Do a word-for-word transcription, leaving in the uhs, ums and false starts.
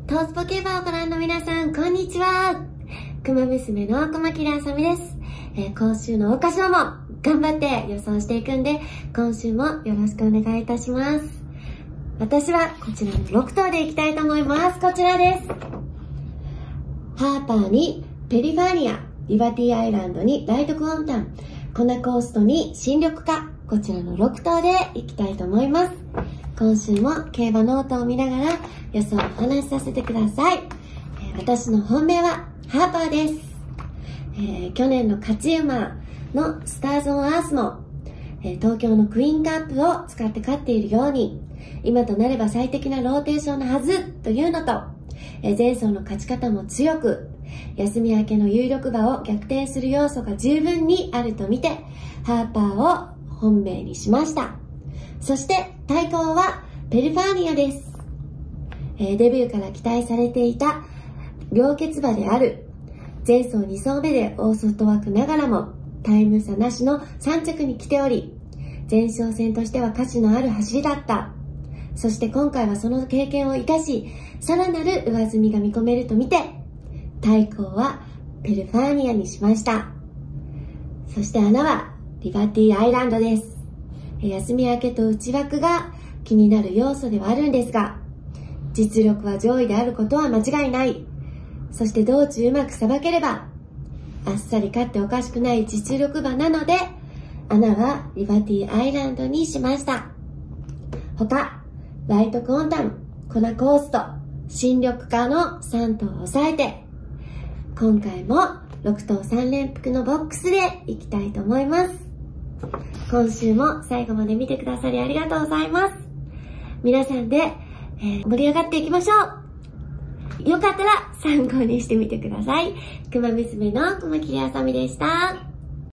トースポ競馬をご覧の皆さん、こんにちは。熊娘の熊切あさみです。えー、今週の桜花賞も頑張って予想していくんで、今週もよろしくお願いいたします。私はこちらのろく頭でいきたいと思います。こちらです。ハーパーにペリファーニア、リバティアイランドにライトクオンタン、コナコーストに新緑化、こちらのろく頭でいきたいと思います。今週も競馬ノートを見ながら予想をお話しさせてください。えー、私の本命はハーパーです。えー、去年の勝ち馬のスターズオンアースも、えー、東京のクイーンカップを使って勝っているように、今となれば最適なローテーションのはずというのと、えー、前走の勝ち方も強く、休み明けの有力馬を逆転する要素が十分にあると見て、ハーパーを本命にしました。そして対抗はペリファーニアです。えー、デビューから期待されていた両決馬である前走に走目で大外枠ながらもタイム差なしのさん着に来ており、前哨戦としては価値のある走りだった。そして今回はその経験を生かし、さらなる上積みが見込めると見て、対抗はペルファーニアにしました。そして穴はリバティアイランドです。休み明けと内枠が気になる要素ではあるんですが、実力は上位であることは間違いない。そして道中うまくさばければ、あっさり勝っておかしくない実力馬なので、穴はリバティアイランドにしました。他、ライトクオンタン、コナコースト、新緑化のさん頭を抑えて、今回もろく頭さん連複のボックスでいきたいと思います。今週も最後まで見てくださりありがとうございます。皆さんで、えー、盛り上がっていきましょう。よかったら参考にしてみてください。熊娘の熊切あさみでした。